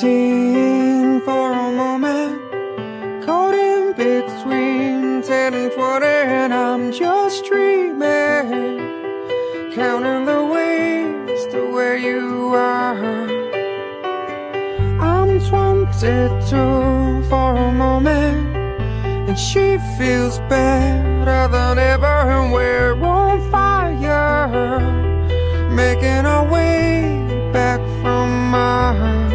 15 for a moment, caught in between 10 and 20, and I'm just dreaming, counting the ways to where you are. I'm 22 for a moment, and she feels better than ever, and we're on fire, making our way back from Mars.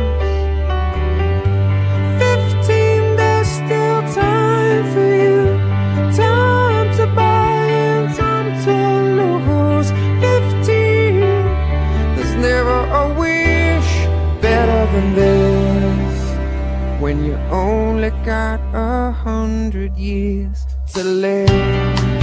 15, there's still time for you, time to buy and time to lose. 15, there's never a wish better than this, when you only got 100 years to live.